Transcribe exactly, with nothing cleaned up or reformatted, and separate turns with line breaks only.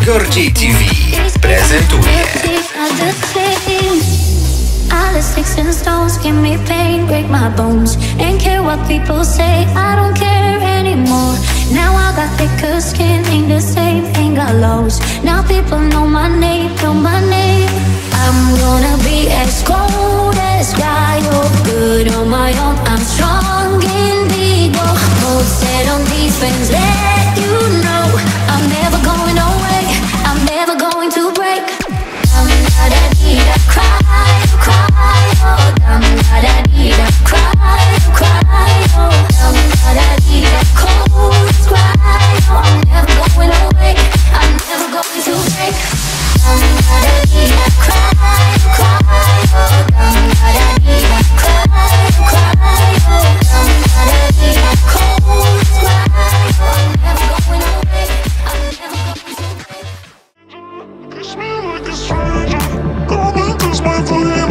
Gorki T V prezentuje
all the sticks and stones give me pain, break my bones. Ain't care what people say, I don't care anymore. Now I got thicker skin, ain't the same, ain't got lows. Now people know my name, know my name. I'm gonna be as cold as Cryo, good on my own, I'm strong indigo. Hold set on defense, let you know I'm never going away, I'm never going to break. I'm not a need to cry, cry, oh, I'm not a need to cry, cry, oh, I'm not a need to cold cry, oh, I'm never going away, I'm never going to break. I'm not a need to cry, cry, oh, I'm not a need to cry, cry, oh, I'm not a need to cold cry, oh, I'm never going away, I'm never going to break.
Kiss me like a stranger, call me 'cause my fire